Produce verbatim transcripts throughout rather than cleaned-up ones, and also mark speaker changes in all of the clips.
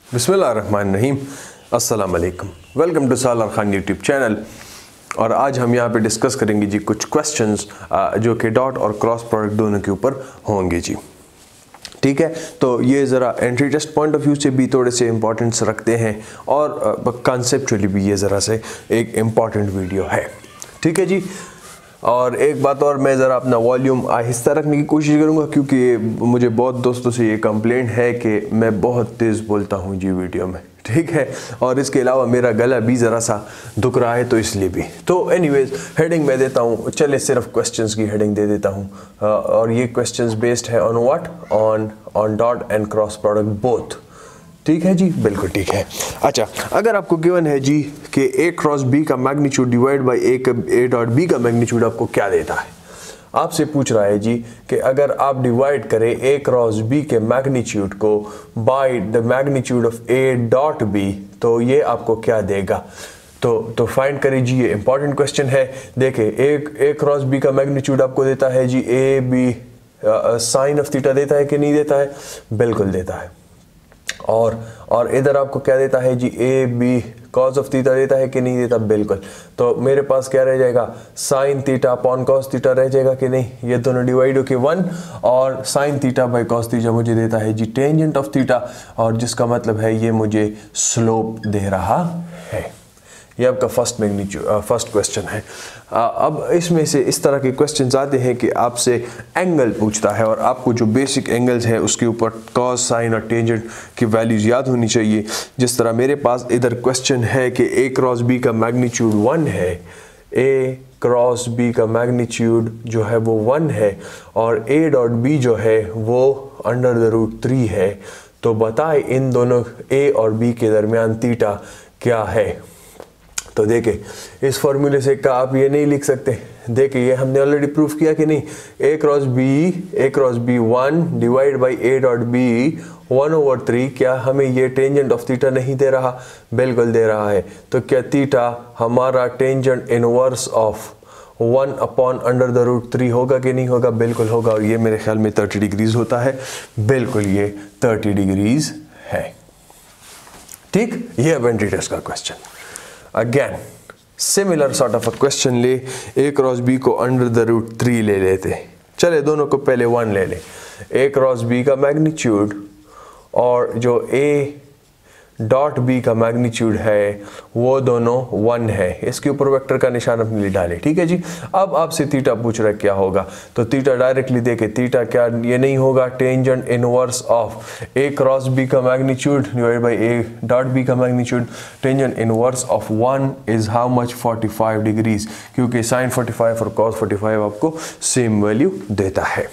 Speaker 1: बिस्मिल्लाहिर्रहमानिर्रहीम, अस्सलाम वालेकुम। Welcome to Salar Khan YouTube channel. और आज हम यहाँ पे डिस्कस करेंगे जी कुछ क्वेश्चंस जो कि डॉट और क्रॉस प्रोडक्ट दोनों के ऊपर होंगे जी। ठीक है, तो ये ज़रा entry test point of view से भी थोड़े से इंपॉर्टेंस रखते हैं और कॉन्सेप्चुअली भी ये ज़रा से एक इम्पॉर्टेंट वीडियो है। ठीक है जी। और एक बात और, मैं ज़रा अपना वॉल्यूम आहिस्ता रखने की कोशिश करूँगा क्योंकि मुझे बहुत दोस्तों से ये कंप्लेंट है कि मैं बहुत तेज़ बोलता हूँ जी वीडियो में। ठीक है, और इसके अलावा मेरा गला भी ज़रा सा दुख रहा है तो इसलिए भी। तो एनीवेज हेडिंग मैं देता हूँ, चले सिर्फ क्वेश्चंस की हेडिंग दे देता हूँ। और ये क्वेश्चंस बेस्ड है on what, on on dot and cross product both. ठीक है जी, बिल्कुल ठीक है। अच्छा, अगर आपको गिवन है जी कि ए क्रॉस बी का magnitude divide by A A dot B का मैग्नीट्यूड आपको क्या देता है। आपसे पूछ रहा है जी कि अगर आप डिवाइड करें ए क्रॉस बी के मैग्नीट्यूड को by the magnitude of A dot B तो ये आपको क्या देगा। तो तो फाइंड करें जी, ये इंपॉर्टेंट क्वेश्चन है। देखिए, एक ए क्रॉस बी का मैग्नीट्यूड आपको देता है जी A B sine of theta देता है कि नहीं देता है, बिल्कुल देता है। और और इधर आपको क्या देता है जी, A B cos of theta देता है कि नहीं देता, बिल्कुल। तो मेरे पास क्या रह जाएगा, sine theta upon cos theta रह जाएगा कि नहीं। ये दोनों डिवाइड होके वन, और sine theta by cos theta मुझे देता है जी टेंजेंट ऑफ थीटा, और जिसका मतलब है ये मुझे स्लोप दे रहा है। ये आपका फर्स्ट मैग्नीट्यूड फर्स्ट क्वेश्चन है। आ, अब इसमें से इस तरह के क्वेश्चंस आते हैं कि आपसे एंगल पूछता है और आपको जो बेसिक एंगल्स है उसके ऊपर कॉस, साइन और टेंजेंट की वैल्यूज याद होनी चाहिए। जिस तरह मेरे पास इधर क्वेश्चन है कि ए क्रॉस बी का मैग्नीट्यूड वन है, ए क्रॉस बी का मैग्नीट्यूड जो है वो वन है, और ए डॉट बी जो है वो अंडर द रूट थ्री है। तो बताए इन दोनों ए और बी के दरमियान थीटा क्या है। तो देखे, इस फॉर्मूले से का आप ये नहीं लिख सकते। देखिए, ये हमने ऑलरेडी प्रूफ किया कि नहीं, A cross B A cross B one divide by A dot B one over three. क्या हमें ये टेंजेंट ऑफ थीटा नहीं दे रहा, बिल्कुल दे रहा है। तो क्या थीटा हमारा tangent inverse of one upon under the root three होगा कि नहीं होगा, बिल्कुल होगा। और ये मेरे ख्याल में थर्टी डिग्रीज होता है, बिल्कुल ये थर्टी डिग्रीज है। ठीक, ये अब एंट्री टेस्ट का question. Again similar sort of a question ले, ए क्रॉस बी को अंडर द रूट थ्री ले लेते। चले दोनों को पहले वन ले ले। ए क्रॉस बी का मैग्नीट्यूड और जो ए डॉट बी का मैग्नीट्यूड है वो दोनों वन है। इसके ऊपर वेक्टर का निशान अपने लिए डाले। ठीक है जी। अब आपसे थीटा पूछ रहा है क्या होगा, तो थीटा डायरेक्टली देखे, थीटा क्या ये नहीं होगा tangent inverse of A cross B का magnitude divide by A dot B का magnitude. Tangent inverse of one is how much, forty five degrees, क्योंकि साइन फोर्टी फाइव और कॉस फोर्टी फाइव आपको सेम वैल्यू देता है।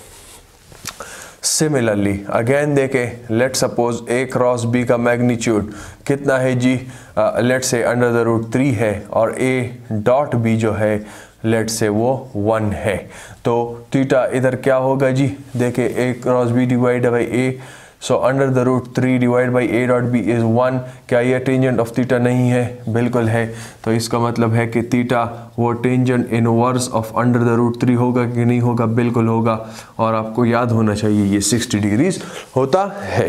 Speaker 1: Similarly again देखें, let suppose A cross B का magnitude कितना है जी, let say under the root three है, और ए डॉट बी जो है लेट से वो वन है। तो थीटा इधर क्या होगा जी, देखें A cross B divide by A, so under the root three divide by A dot B is one. क्या ये टेंजेंट ऑफ थीटा नहीं है, बिल्कुल है। तो इसका मतलब है कि थीटा वो tangent inverse of under the root three होगा कि नहीं होगा, बिल्कुल होगा। और आपको याद होना चाहिए ये सिक्सटी डिग्रीज होता है।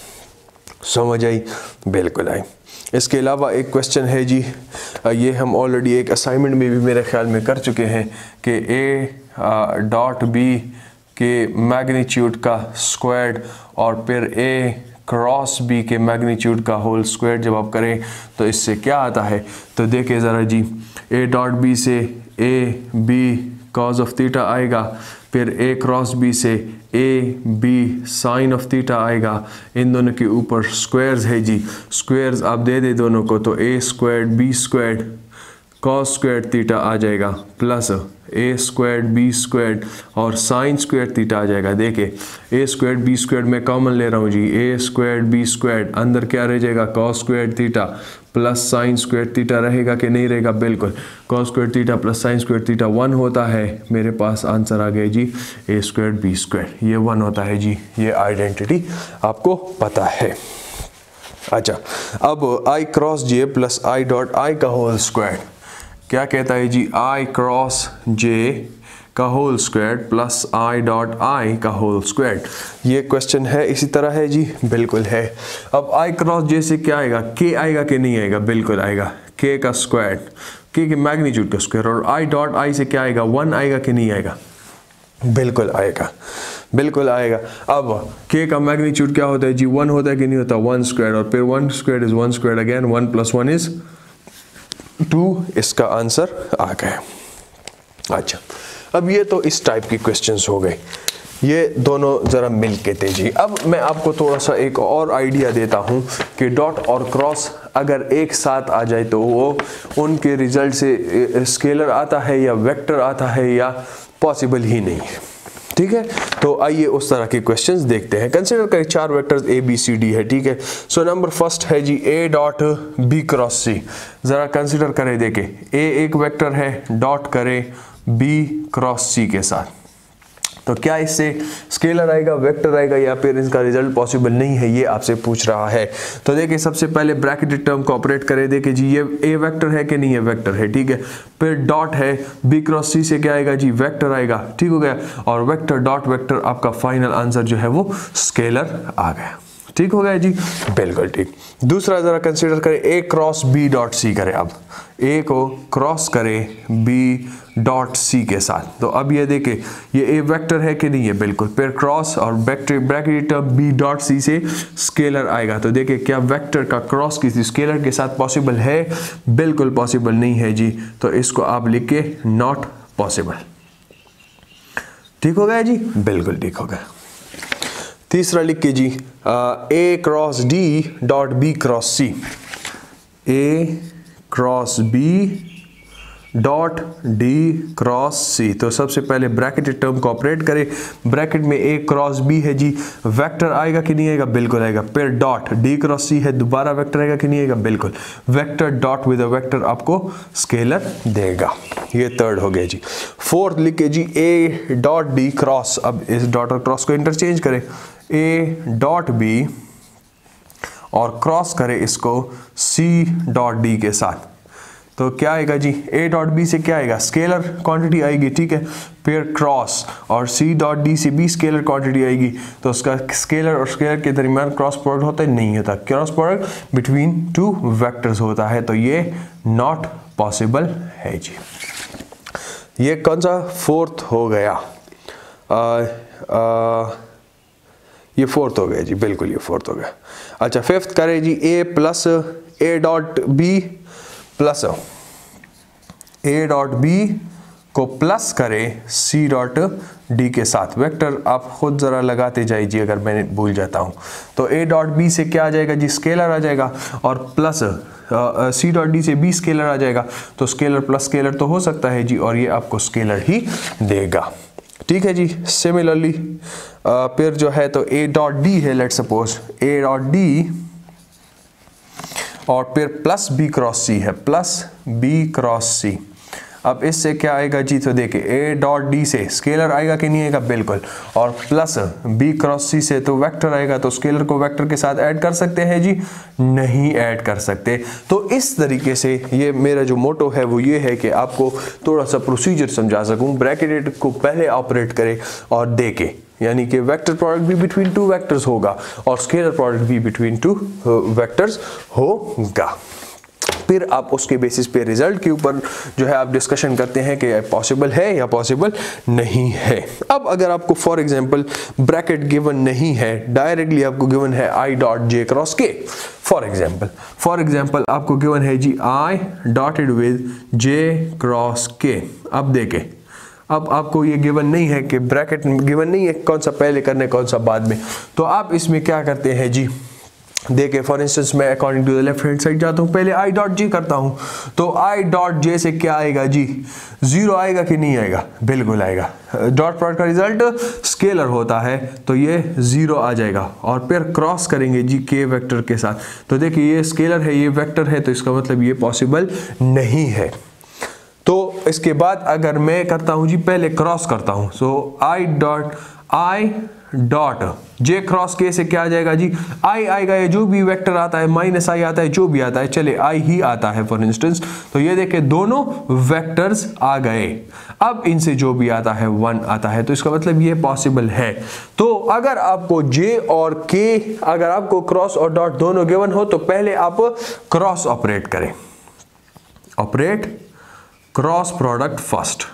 Speaker 1: समझ आई, बिल्कुल आई। इसके अलावा एक क्वेश्चन है जी, ये हम ऑलरेडी एक असाइनमेंट में भी मेरे ख्याल में कर चुके हैं कि ए डॉट बी के मैग्नीट्यूड का स्क्वायर्ड और फिर ए क्रॉस बी के मैग्नीट्यूड का होल स्क्वायर जब आप करें तो इससे क्या आता है। तो देखिए ज़रा जी, ए डॉट बी से A B cos of theta आएगा, फिर ए क्रॉस बी से A B sine of theta आएगा। इन दोनों के ऊपर स्क्वायर्स है जी, स्क्वायर्स आप दे दे दोनों को, तो A squared B squared cos square theta आ जाएगा, plus A squared B squared और साइन स्क्वायर थीटा आ जाएगा। देखिए, ए स्क्वायर्ड बी स्क्वायर्ड मैं कॉमन ले रहा हूँ जी, ए स्क्वायर्ड बी स्क्वायर्ड अंदर क्या रह जाएगा, cos square theta plus sine square theta रहेगा कि नहीं रहेगा, बिल्कुल। Cos square theta plus sine square theta one होता है। मेरे पास आंसर आ गया जी ए स्क्वायर्ड बी स्क्वायर्ड, ये वन होता है जी। ये आइडेंटिटी आपको पता है। अच्छा, अब I cross J plus I dot I का होल स्क्वायर क्या कहता है जी, आई क्रॉस जे का whole square plus I dot I का होल स्क्वायर। ये क्वेश्चन है, इसी तरह है जी, बिल्कुल है। अब आई क्रॉस जे से क्या आएगा, के आएगा कि नहीं आएगा, बिल्कुल आएगा, के का स्क्वायर, के के मैग्नीट्यूड का स्क्वायर। और आई डॉट आई से क्या आएगा, वन आएगा कि नहीं आएगा, बिल्कुल आएगा, बिल्कुल आएगा। अब k का मैग्नीट्यूड क्या होता है जी, वन होता है कि नहीं होता, वन स्क्वायर, और फिर one square is one square again, one plus one is two, इसका आंसर आ गया। अच्छा, अब ये तो इस टाइप की क्वेश्चंस हो गए, ये दोनों जरा मिल के थे जी। अब मैं आपको थोड़ा सा एक और आइडिया देता हूँ कि डॉट और क्रॉस अगर एक साथ आ जाए तो वो उनके रिजल्ट से स्केलर आता है या वेक्टर आता है या पॉसिबल ही नहीं है, ठीक है। तो आइए उस तरह के क्वेश्चंस देखते हैं। कंसीडर करें चार vectors A B C D है, ठीक है। सो नंबर फर्स्ट है जी A dot B cross C. जरा कंसीडर करें, देखें ए एक वेक्टर है, डॉट करें बी क्रॉस सी के साथ, तो क्या इससे स्केलर आएगा, वेक्टर आएगा, या फिर इसका रिजल्ट पॉसिबल नहीं है, ये आपसे पूछ रहा है। तो देखिए सबसे पहले ब्रैकेटेड टर्म को ऑपरेट करें, देखिए जी ये ए वेक्टर है कि नहीं है, वेक्टर है, ठीक है। फिर डॉट है बी क्रॉस सी से क्या आएगा जी, वेक्टर आएगा, ठीक हो गया। और वेक्टर डॉट वेक्टर, आपका फाइनल आंसर जो है वो स्केलर आ गया, ठीक हो गया जी, बिल्कुल ठीक। दूसरा जरा कंसीडर करें A cross B dot C करें। अब ए को क्रॉस करें बी डॉट सी के साथ, तो अब ये देखें ये ए वेक्टर है कि नहीं है, बिल्कुल। फिर क्रॉस और bracket term B dot C से स्केलर आएगा, तो देखिए क्या वेक्टर का क्रॉस किसी स्केलर के साथ पॉसिबल है, बिल्कुल पॉसिबल नहीं है जी। तो इसको आप लिख के नॉट पॉसिबल, ठीक हो गया जी, बिल्कुल ठीक हो गया। तीसरा लिख के जी A cross D dot B cross C, A cross B dot D cross C. तो सबसे पहले ब्रैकेटेड टर्म को ऑपरेट करें, ब्रैकेट में ए क्रॉस बी है जी, वेक्टर आएगा कि नहीं आएगा, बिल्कुल आएगा। फिर डॉट डी क्रॉस सी है, दोबारा वेक्टर आएगा कि नहीं आएगा, बिल्कुल। Vector dot with a vector आपको स्केलर देगा, ये थर्ड हो गया जी। फोर्थ लिखे जी ए डॉट डी क्रॉस, अब इस डॉट और क्रॉस को इंटरचेंज करें, ए डॉट बी और क्रॉस करें इसको सी डॉट डी के साथ, तो क्या आएगा जी, ए डॉट बी से क्या आएगा, स्केलर क्वांटिटी आएगी, ठीक है। फिर क्रॉस और सी डॉट डी से भी स्केलर क्वांटिटी आएगी, तो उसका स्केलर और स्केलर के दरमियान क्रॉस प्रोडक्ट होता है, नहीं होता, cross product between two vectors होता है, तो ये नॉट पॉसिबल है जी। ये कौन सा फोर्थ हो गया, आ, आ, ये फोर्थ हो गया जी, बिल्कुल ये फोर्थ हो गया। अच्छा फिफ्थ करें जी A plus A dot B plus A dot B को प्लस करें सी डॉट डी के साथ। वेक्टर आप खुद जरा लगाते जाइए अगर मैं भूल जाता हूं, तो ए डॉट बी से क्या आ जाएगा जी, स्केलर आ जाएगा, और प्लस सी डॉट डी से बी स्केलर आ जाएगा, तो स्केलर प्लस स्केलर तो हो सकता है जी, और ये आपको स्केलर ही देगा, ठीक है जी। सिमिलरली फिर जो है तो ए डॉट डी है, let suppose A dot D और फिर प्लस बी क्रॉस सी है, प्लस बी क्रॉस सी। अब इससे क्या आएगा जी, तो देखिए ए डॉट डी से स्केलर आएगा कि नहीं आएगा, बिल्कुल, और प्लस बी क्रॉस सी से तो वेक्टर आएगा, तो स्केलर को वेक्टर के साथ ऐड कर सकते हैं जी, नहीं ऐड कर सकते। तो इस तरीके से ये मेरा जो मोटो है वो ये है कि आपको थोड़ा सा प्रोसीजर समझा सकूं, ब्रैकेटेड को पहले ऑपरेट करें और देके, यानी कि वेक्टर प्रोडक्ट भी बिटवीन टू वेक्टर्स होगा और स्केलर प्रोडक्ट भी बिटवीन टू वेक्टर्स होगा। फिर आप उसके बेसिस पे रिजल्ट के ऊपर जो है आप डिस्कशन करते हैं कि पॉसिबल है या पॉसिबल नहीं है। अब अगर आपको फॉर एग्जांपल ब्रैकेट गिवन नहीं है, डायरेक्टली आपको गिवन है I dot J cross K, for example for example आपको गिवन है जी I dotted with J cross K. अब देखें, अब आपको ये गिवन नहीं है कि ब्रैकेट गिवन नहीं है कौन सा पहले करने कौन सा बाद में, तो आप इसमें क्या करते हैं जी, देखिए फॉर इंस्टेंस मैं according to the left hand side जाता हूँ, पहले आई डॉट जे करता हूँ, तो आई डॉट जे से क्या आएगा जी, जीरो आएगा कि नहीं आएगा, बिल्कुल आएगा। डॉट प्रोडक्ट का रिजल्ट स्केलर होता है तो ये जीरो आ जाएगा, और फिर क्रॉस करेंगे जी के वेक्टर के साथ, तो देखिए ये स्केलर है ये वेक्टर है, तो इसका मतलब ये पॉसिबल नहीं है। तो इसके बाद अगर मैं करता हूँ जी, पहले क्रॉस करता हूँ, so I dot I dot J cross K से क्या आ जाएगा जी, आई आएगा, ये जो भी वेक्टर आता है माइनस आई आता है, जो भी आता है, चले आई ही आता है फॉर इंस्टेंस, तो ये देखे दोनों वेक्टर्स आ गए। अब इनसे जो भी आता है वन आता है, तो इसका मतलब ये पॉसिबल है। तो अगर आपको जे और के, अगर आपको क्रॉस और डॉट दोनों गिवन हो तो पहले आप क्रॉस ऑपरेट करें, operate cross product first,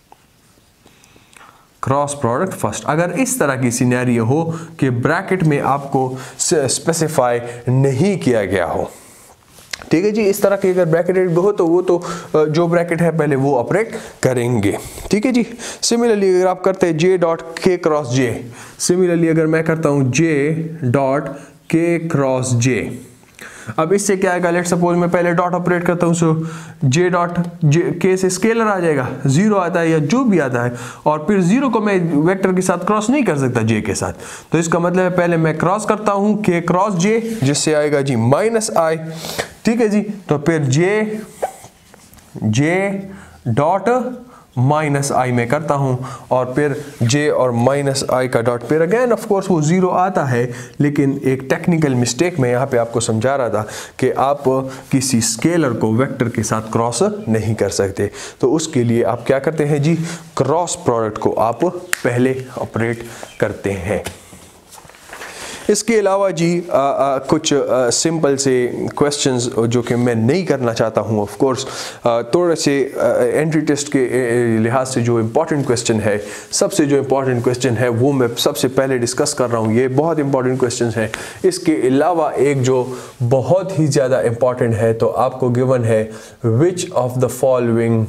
Speaker 1: cross product first. अगर इस तरह की सिनेरियो हो कि ब्रैकेट में आपको स्पेसिफाई नहीं किया गया हो, ठीक है जी, इस तरह की अगर ब्रैकेटेड हो तो वो तो जो ब्रैकेट है पहले वो ऑपरेट करेंगे, ठीक है जी। सिमिलरली अगर आप करते हैं J dot K cross J, similarly अगर मैं करता हूं जे डॉट के क्रॉस जे, अब इससे क्या आएगा, लेट सपोज मैं पहले डॉट ऑपरेट करता हूं, सो जे डॉट जे के से स्केलर आ जाएगा, जीरो आता है या जो भी आता है, और फिर जीरो को मैं वेक्टर के साथ क्रॉस नहीं कर सकता जे के साथ, तो इसका मतलब है पहले मैं क्रॉस करता हूं के क्रॉस जे, जिससे आएगा जी माइनस आई, ठीक है जी। तो फिर जे जे डॉट माइनस आई में करता हूं, और फिर जे और माइनस आई का डॉट, फिर अगेन ऑफ कोर्स वो जीरो आता है, लेकिन एक टेक्निकल मिस्टेक में यहाँ पे आपको समझा रहा था कि आप किसी स्केलर को वेक्टर के साथ क्रॉस नहीं कर सकते, तो उसके लिए आप क्या करते हैं जी, क्रॉस प्रोडक्ट को आप पहले ऑपरेट करते हैं। इसके अलावा जी आ, आ, कुछ सिंपल से क्वेश्चंस जो कि मैं नहीं करना चाहता हूं, ऑफ कोर्स थोड़े से एंट्री टेस्ट के लिहाज से जो इम्पोर्टेंट क्वेश्चन है, सबसे जो इम्पोर्टेंट क्वेश्चन है वो मैं सबसे पहले डिस्कस कर रहा हूं, ये बहुत इंपॉर्टेंट क्वेश्चन है। इसके अलावा एक जो बहुत ही ज़्यादा इम्पॉर्टेंट है, तो आपको गिवन है which of the following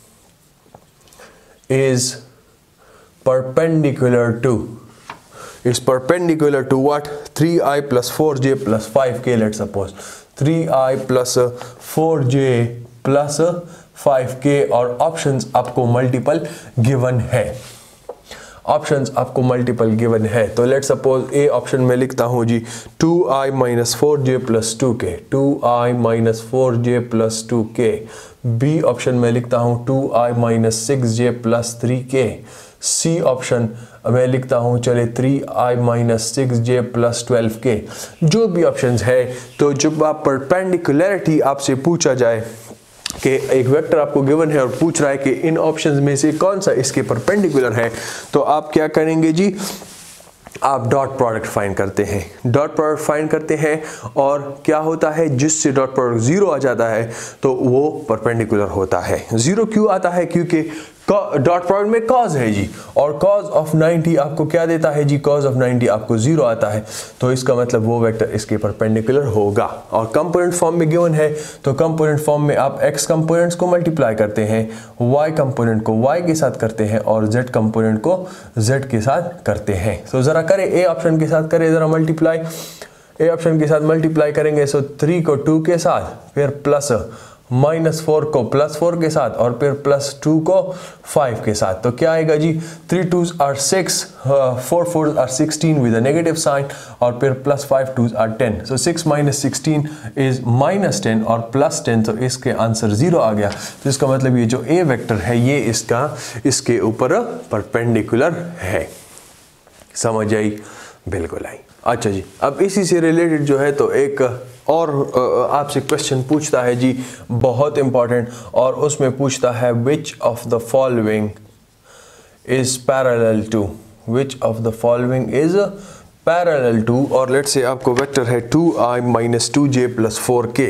Speaker 1: is perpendicular to, is perpendicular to what, three I plus four J plus five K, let's suppose three I plus four J plus five K, और options आपको multiple given है, options आपको multiple given है। तो let's suppose A option में लिखता हूं जी two I minus four J plus two K, two I minus four J plus two K. B option में लिखता हूं two I minus six J plus three K. C option मैं लिखता हूं चले three I minus six J plus twelve K. जो भी options है, तो जब आप परपेंडिकुलरिटी आपसे पूछा जाए कि एक वेक्टर आपको गिवन है और पूछ रहा है कि इन ऑप्शंस में से कौन सा इसके परपेंडिकुलर है, तो आप क्या करेंगे जी, आप डॉट प्रोडक्ट फाइंड करते हैं, डॉट प्रोडक्ट फाइंड करते हैं, और क्या होता है, जिससे डॉट प्रोडक्ट जीरो आ जाता है तो वो परपेंडिकुलर होता है। जीरो क्यों आता है, क्योंकि डॉट प्रोडक्ट में कॉज है जी, और कॉज ऑफ नाइंटी आपको क्या देता है जी, कॉज ऑफ नाइंटी आपको जीरो आता है, तो इसका मतलब वो वेक्टर इसके परपेंडिकुलर होगा। और कंपोनेंट फॉर्म में गिवन है, तो कंपोनेंट फॉर्म में आप एक्स कंपोनेंट्स को मल्टीप्लाई करते हैं, वाई कंपोनेंट को वाई के साथ करते हैं, और जेड कंपोनेंट को जेड के साथ करते हैं। तो जरा करें, ए ऑप्शन के साथ करें जरा मल्टीप्लाई, ए ऑप्शन के साथ मल्टीप्लाई करेंगे, सो थ्री को टू के साथ, फिर प्लस माइनस फोर को प्लस फोर के साथ, और फिर प्लस टू को फाइव के साथ। तो क्या आएगा जी, three twos are six, four fours are sixteen with a negative sign, और फिर plus five twos are ten. So six minus sixteen is minus ten, और प्लस टेन, तो इसके आंसर जीरो आ गया। तो इसका मतलब ये जो ए वेक्टर है ये इसका इसके ऊपर परपेंडिकुलर है। समझ आई? बिल्कुल आई। अच्छा जी, अब इसी से रिलेटेड जो है तो एक और आपसे क्वेश्चन पूछता है जी, बहुत इंपॉर्टेंट, और उसमें पूछता है which of the following is parallel to, which of the following is parallel to, और लेट्स से आपको वेक्टर है two I minus two J plus four K,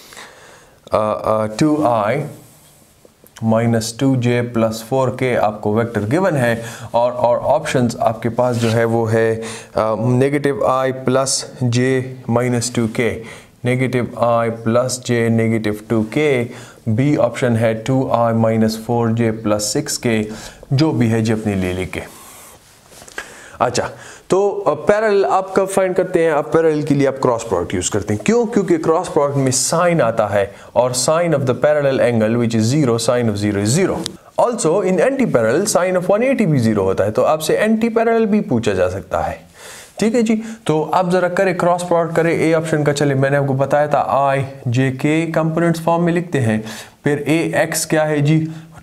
Speaker 1: two I minus two J plus four K आपको vector given है, और और options आपके पास जो है वो है negative I plus J minus two K, negative I plus J negative two K. B option है two I minus four J plus six K, जो भी है जी अपनी ले लेके। अच्छा, तो पैरेलल आप कब फाइंड करते हैं? आप पैरेलल के लिए आप क्रॉस प्रोडक्ट यूज करते हैं। क्यों? क्योंकि क्रॉस प्रोडक्ट में साइन आता है, और sine of the parallel angle which is zero, sine of zero is zero. Also in anti parallel sine of one eighty भी जीरो होता है, तो आपसे एंटी पैरेलल भी पूछा जा सकता है। ठीक है जी, तो आप जरा करें क्रॉस प्रोडक्ट करें ए ऑप्शन का। चले, मैंने आपको बताया था आई जे के कंपोनेंट्स फॉर्म में लिखते हैं, फिर ए एक्स क्या है जी,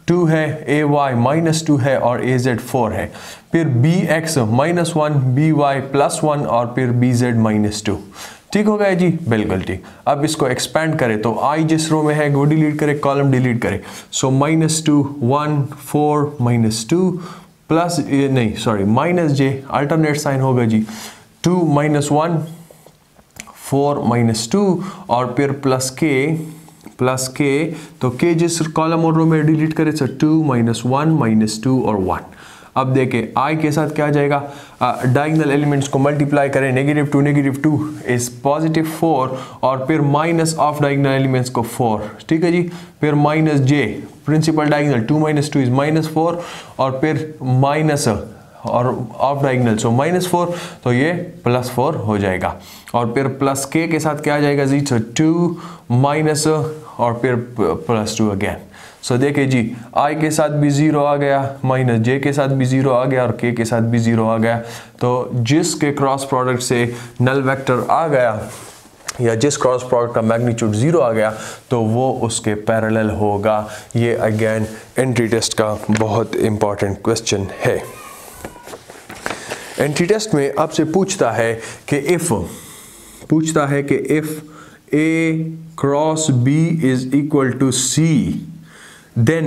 Speaker 1: टू है, ए वाई माइनस टू है और ए जेड फोर है। फिर B X minus one, B Y plus one और फिर बी जेड माइनस टू। ठीक हो गया जी, बिल्कुल ठीक। अब इसको एक्सपेंड करें तो आई जिस रो में है वो डिलीट करे, कॉलम डिलीट करे। So minus two, one, four, minus two plus नहीं sorry minus J, alternate sign होगा जी, two minus one, four minus two और फिर प्लस के, प्लस के तो के जिस कॉलम और रो में डिलीट करे so two minus one minus two और वन। अब देखें आई के साथ क्या आ जाएगा, डायगोनल एलिमेंट्स को मल्टीप्लाई करें, negative two negative two is positive four और फिर माइनस ऑफ डायगोनल एलिमेंट्स को फोर। ठीक है जी, फिर minus J, principal diagonal two minus two is minus four और फिर माइनस और off diagonal so minus four तो ये प्लस फोर हो जाएगा। और फिर प्लस के के साथ क्या आ जाएगा जी, सो टू माइनस और फिर plus two again. So so, देखिए जी i के साथ भी ज़ीरो आ गया, माइनस j के साथ भी ज़ीरो आ गया और k के साथ भी ज़ीरो आ गया। तो जिसके क्रॉस प्रोडक्ट से नल वेक्टर आ गया या जिस क्रॉस प्रोडक्ट का मैग्नीट्यूड ज़ीरो आ गया तो वो उसके पैरेलल होगा। ये अगेन एंट्री टेस्ट का बहुत इंपॉर्टेंट क्वेश्चन है। एंट्री टेस्ट में आपसे पूछता है कि इफ़ पूछता है कि if a cross b is equal to c then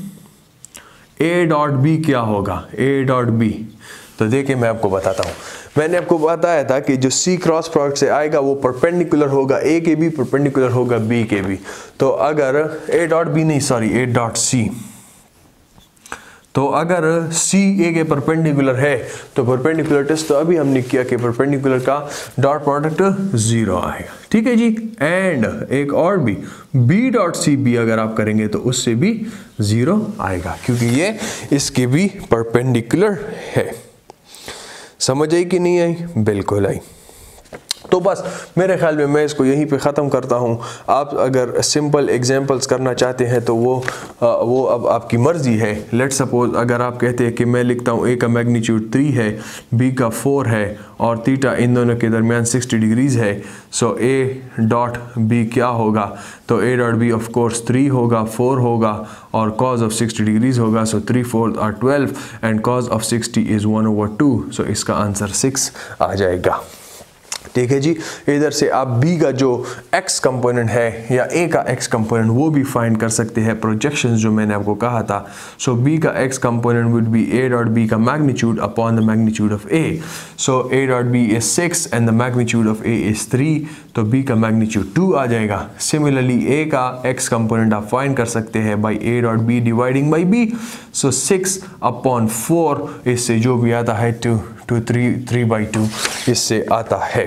Speaker 1: a dot B क्या होगा, a डॉट बी। तो देखिए मैं आपको बताता हूँ, मैंने आपको बताया था कि जो c क्रॉस प्रोडक्ट से आएगा वो परपेंडिकुलर होगा a के भी, परपेंडिकुलर होगा b के भी। तो अगर a डॉट बी नहीं सॉरी a डॉट c, तो अगर c a के परपेंडिकुलर है तो परपेंडिकुलर टेस्ट तो अभी हमने किया कि परपेंडिकुलर का डॉट प्रोडक्ट जीरो आएगा। ठीक है जी, एंड एक और भी b डॉट सी भी अगर आप करेंगे तो उससे भी जीरो आएगा क्योंकि ये इसकी भी परपेंडिकुलर है। समझ आई कि नहीं आई? बिल्कुल आई। तो बस मेरे ख्याल में मैं इसको यहीं पे ख़त्म करता हूँ। आप अगर सिंपल एग्जांपल्स करना चाहते हैं तो वो वो अब आपकी मर्ज़ी है। लेट सपोज अगर आप कहते हैं कि मैं लिखता हूँ ए का मैग्नीट्यूड थ्री है, बी का फोर है और थीटा इन दोनों के दरमियान सिक्सटी डिग्रीज़ है। सो ए डॉट बी क्या होगा, तो A dot B of course three होगा, फोर होगा और कॉज ऑफ सिक्सटी डिग्रीज़ होगा। So three fours are twelve and cos of sixty is one over two. So इसका आंसर सिक्स आ जाएगा। ठीक है जी, इधर से आप b का जो x कंपोनेंट है या a का x कंपोनेंट वो भी फाइंड कर सकते हैं, प्रोजेक्शंस जो मैंने आपको कहा था। सो so, b का x component would be a dot b का magnitude upon the magnitude of a। So a dot b is six and the magnitude of a is three, तो b का magnitude two आ जाएगा। Similarly a का x component आप find कर सकते हैं by a dot b dividing by b। So six upon four, इससे जो भी आता है two to three three by two इससे आता है।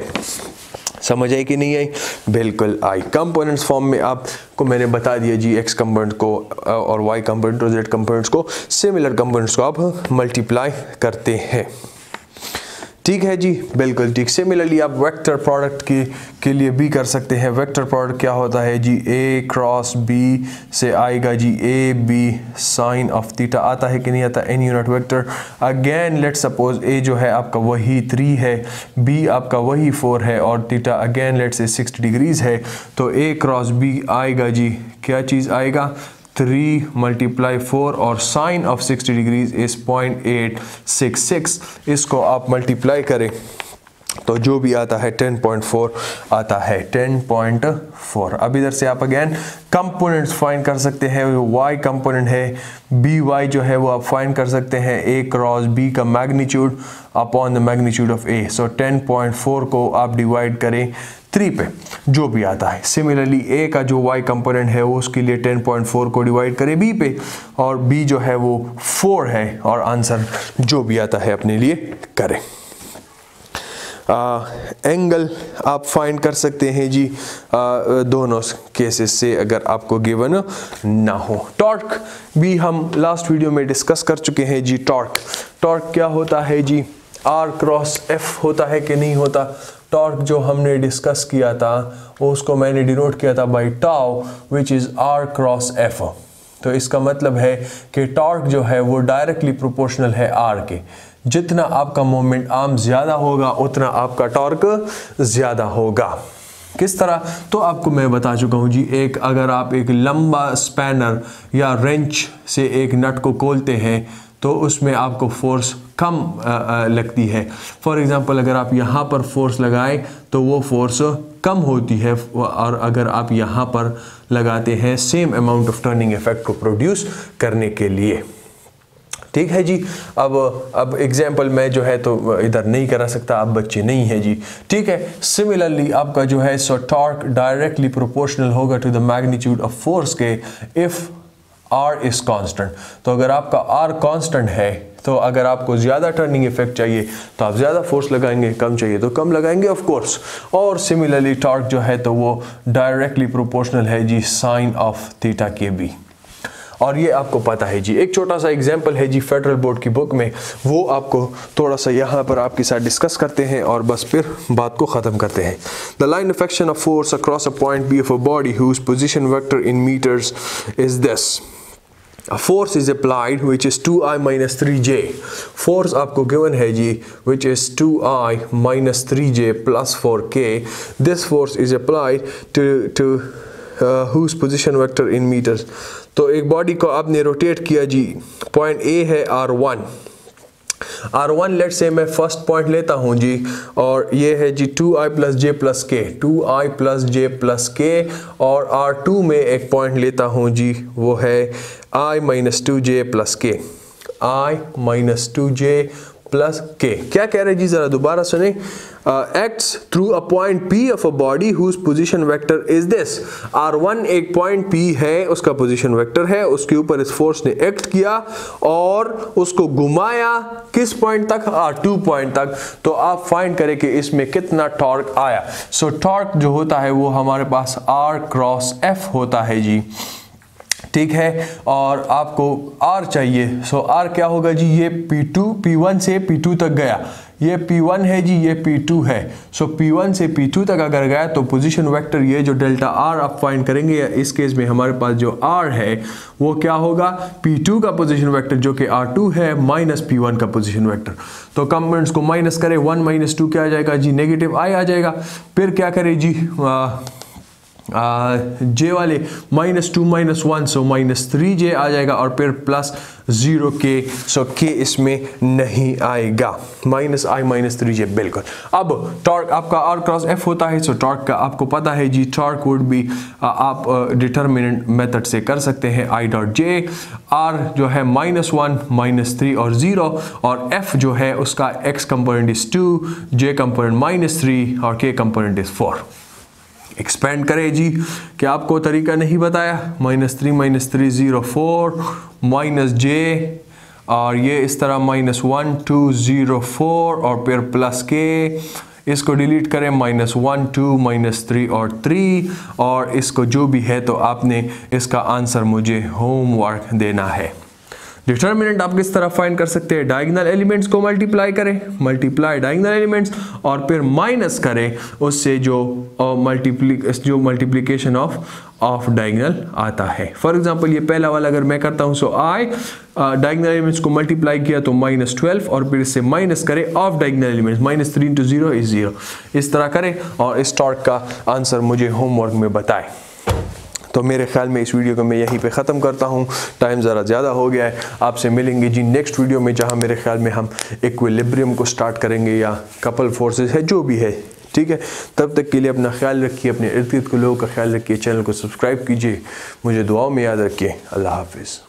Speaker 1: समझ आई कि नहीं आई? बिल्कुल आई। कंपोनेंट्स फॉर्म में आपको मैंने बता दिया जी, एक्स कंपोनेंट को और वाई कंपोनेंट और जेड कंपोनेंट्स को, सिमिलर कंपोनेंट्स को आप मल्टीप्लाई करते हैं। ठीक है जी, बिल्कुल ठीक। सिमिलरली आप वेक्टर प्रोडक्ट के के लिए भी कर सकते हैं। वेक्टर प्रोडक्ट क्या होता है जी, ए क्रॉस बी से आएगा जी A B sine of theta. आता है कि नहीं आता? N unit vector. Again let suppose A जो है आपका वही थ्री है, बी आपका वही फोर है और theta again let say sixty degrees है। तो ए क्रॉस बी आएगा जी, क्या चीज़ आएगा, थ्री मल्टीप्लाई फोर और sine of sixty degrees is point eight six six. इसको आप मल्टीप्लाई करें तो जो भी आता है टेन पॉइंट फोर आता है, टेन पॉइंट फोर। अब इधर से आप अगेन कंपोनेंट्स फाइंड कर सकते हैं। y कंपोनेंट है, बी वाई जो है वो आप फाइंड कर सकते हैं a क्रॉस b का magnitude upon the magnitude of a। So ten point four को आप डिवाइड करें थ्री पे, जो भी आता है। सिमिलरली a का जो y कंपोनेंट है वो उसके लिए टेन पॉइंट फोर को डिवाइड करें b पे और b जो है वो फोर है और आंसर जो भी आता है अपने लिए करें। एंगल आप फाइंड कर सकते हैं जी आ, दोनों केसेस से अगर आपको गिवन ना हो। टॉर्क भी हम लास्ट वीडियो में डिस्कस कर चुके हैं जी। टॉर्क टॉर्क क्या होता है जी, आर क्रॉस एफ होता है कि नहीं होता। टॉर्क जो हमने डिस्कस किया था उसको मैंने डिनोट किया था by tau which is R cross F. तो इसका मतलब है कि टॉर्क जो है वो डायरेक्टली प्रोपोर्शनल है आर के। जितना आपका मोमेंट आर्म ज़्यादा होगा उतना आपका टॉर्क ज़्यादा होगा। किस तरह, तो आपको मैं बता चुका हूँ जी। एक अगर आप एक लंबा स्पैनर या रेंच से एक नट को खोलते हैं तो उसमें आपको फोर्स कम आ, आ, लगती है। फॉर एग्ज़ाम्पल अगर आप यहाँ पर फोर्स लगाएं तो वो फोर्स कम होती है, और अगर आप यहाँ पर लगाते हैं same amount of turning effect को प्रोड्यूस करने के लिए। ठीक है जी। अब अब एग्जाम्पल मैं जो है तो इधर नहीं करा सकता, आप बच्चे नहीं है जी। ठीक है। सिमिलरली आपका जो है सो टॉर्क डायरेक्टली प्रोपोर्शनल होगा to the magnitude of force के इफ़ आर इज कांस्टेंट। तो अगर आपका आर कांस्टेंट है तो अगर आपको ज़्यादा टर्निंग इफेक्ट चाहिए तो आप ज़्यादा फोर्स लगाएंगे, कम चाहिए तो कम लगाएंगे ऑफ कोर्स। और सिमिलरली टॉर्क जो है तो वो डायरेक्टली प्रोपोर्शनल है जी साइन ऑफ थीटा के बी, और ये आपको पता है जी। एक छोटा सा एग्जांपल है जी फेडरल बोर्ड की बुक में, वो आपको थोड़ा सा यहाँ पर आपके साथ डिस्कस करते हैं और बस फिर बात को ख़त्म करते हैं। The line of action of force across a point B of a body whose position vector in meters is this. A force is applied which is two i minus three j. Force आपको given है जी which is two i minus three j plus four k. This force is applied to to uh, whose position vector in meters. तो एक body को आपने rotate किया जी, point A है R one. R one let say मैं first point लेता हूँ जी, और ये है जी two I plus J plus K, two I plus J plus K, और आर टू में एक पॉइंट लेता हूँ जी, वो है I minus two J plus K, I minus two J plus K. क्या कह रहे जी, जरा दोबारा सुने। Acts through a point P of a body whose position vector is this. R one एक पॉइंट P है, उसका पोजीशन वेक्टर है, उसके ऊपर इस फोर्स ने एक्ट किया और उसको घुमाया किस पॉइंट तक, आर टू पॉइंट तक। तो आप फाइंड करें कि इसमें कितना टॉर्क आया। सो so, टॉर्क जो होता है वो हमारे पास R क्रॉस F होता है जी। ठीक है, और आपको R चाहिए। सो so, R क्या होगा जी, ये P टू P वन से P टू तक गया, ये P वन है जी, ये P टू है। सो so, P वन से P टू तक अगर गया तो पोजीशन वेक्टर ये जो डेल्टा R आप फाइंड करेंगे, इस केस में हमारे पास जो R है वो क्या होगा, P टू का पोजीशन वेक्टर जो कि आर टू है माइनस P वन का पोजीशन वेक्टर। तो कंपोनेंट्स को माइनस करें, वन माइनस टू क्या आ जाएगा जी, नेगेटिव I आ जाएगा। फिर क्या करें जी, आ, जे uh, वाले minus two minus one, so minus three J आ जाएगा, और फिर प्लस जीरो के, सो के इसमें नहीं आएगा, minus I minus three J बिल्कुल। अब टॉर्क आपका आर क्रॉस एफ होता है, सो टॉर्क का आपको पता है जी, टॉर्क वुड भी आप डिटर्मिनेंट मेथड से कर सकते हैं, आई डॉट जे। आर जो है माइनस वन माइनस थ्री और जीरो, और एफ जो है उसका X component is two, J component minus three और K component is four. Expand करें जी, क्या आपको तरीका नहीं बताया, minus three minus three zero four minus J, और ये इस तरह minus one two zero four और फिर प्लस के, इसको डिलीट करें, minus one two minus three और थ्री, और इसको जो भी है तो आपने इसका आंसर मुझे होमवर्क देना है। डिटर्मिनेंट आप किस तरह फाइंड कर सकते हैं, डायगोनल एलिमेंट्स को मल्टीप्लाई करें, मल्टीप्लाई डायगोनल एलिमेंट्स, और फिर माइनस करें उससे जो मल्टीप्ली जो मल्टीप्लिकेशन ऑफ ऑफ डायगोनल आता है। फॉर एग्जांपल ये पहला वाला अगर मैं करता हूं, सो आई डायगोनल एलिमेंट्स को मल्टीप्लाई किया तो माइनस ट्वेल्व, और फिर इससे माइनस करें off diagonal elements, minus three into zero is zero. इस तरह करें और इस टॉर्क का आंसर मुझे होमवर्क में बताएं। तो मेरे ख्याल में इस वीडियो को मैं यहीं पे ख़त्म करता हूँ, टाइम ज़रा ज़्यादा हो गया है। आपसे मिलेंगे जी नेक्स्ट वीडियो में, जहाँ मेरे ख्याल में हम इक्विलिब्रियम को स्टार्ट करेंगे या कपल फोर्सेस है, जो भी है। ठीक है, तब तक के लिए अपना ख्याल रखिए, अपने इर्द गिर्द के लोगों का ख्याल रखिए, चैनल को सब्सक्राइब कीजिए, मुझे दुआओं में याद रखिए। अल्लाह हाफिज़।